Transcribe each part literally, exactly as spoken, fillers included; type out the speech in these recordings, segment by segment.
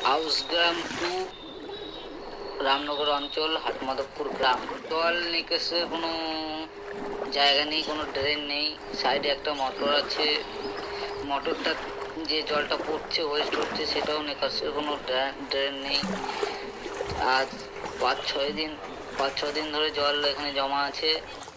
Ausgram two Ramnagar অঞ্চল হাটমাধবপুর গ্রাম। জল নিকাশের কোনো জায়গা নেই, কোনো ড্রেন নেই। সাইডে একটা মোটর আছে, মোটরটা যে জলটা পড়ছে ওয়েস্ট হচ্ছে সেটাও নিকাশের কোনো ড্রেন নেই। আজ পাঁচ ছয় দিন পাঁচ ছ দিন ধরে জল এখানে জমা আছে।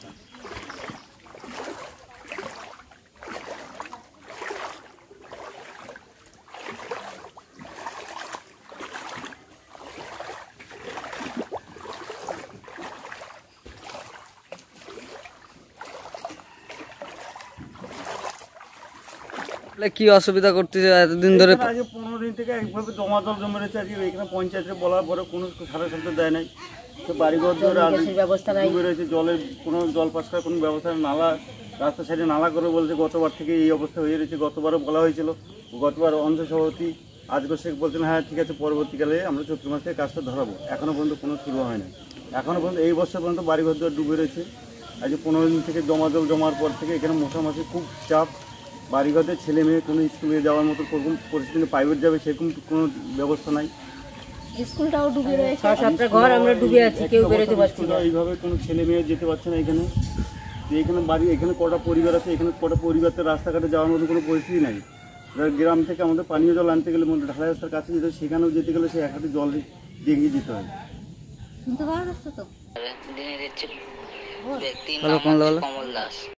কি অসুবিধা করতেছে এতদিন ধরে? আজকে পনেরো দিন থেকে একভাবে জমা জল জমে রয়েছে। আজকে এখানে পঞ্চায়েতে বলার পরে কোনো সারা শব্দ দেয় নাই। তো বাড়িঘর ধরে ডুবে রয়েছে, জলের কোনো জল পাস করার কোনো ব্যবস্থা, নালা রাস্তার সাইডে নালা করে বলছে। গতবার থেকে এই অবস্থা হয়ে রয়েছে। গতবারও বলা হয়েছিল, গতবার অঞ্চল সভাপতি আজকে শেখ বলছেন হ্যাঁ ঠিক আছে পরবর্তীকালে আমরা চৈত্র মাসে কাজটা ধরাবো। এখনও পর্যন্ত কোনো শুরু হয় না। এখনও পর্যন্ত এই বছর পর্যন্ত বাড়িঘর ধরে ডুবে রয়েছে। আজকে পনেরো দিন থেকে জমা জল জমার পর থেকে এখানে মশামাছি খুব চাপ। বাড়িঘরে ছেলে মেয়ে কোনো স্কুলে যাওয়ার মতো কোরকম পরিস্থিতি, প্রাইভেট যাবে সেরকম কোনো ব্যবস্থা নাই। স্কুলটাও ডুবে রয়েছে, সাতটা ঘর আমরা ডুবে আছি, কেউ বেরোতে পারছি না। এইভাবে কোনো ছেলে মেয়ে যেতে পারছে না। এখানে এখানে বাড়ি এখানে কটা পরিবার আছে, এখানে কটা পরিবারতে রাস্তাঘাটে যাওয়ার মতো কোনো পরিস্থিতি নাই। গ্রাম থেকে আমাদের পানীয় জল আনতে গেলে ঢালাই রাস্তার কাছে যেতে, সেখানেও যেতে গেলে সে এক হাতে জল দিয়ে যেতে হয়। শুনতে পাওয়া যাচ্ছে তো। দিনে দিচ্ছে ব্যক্তি কমল দাস।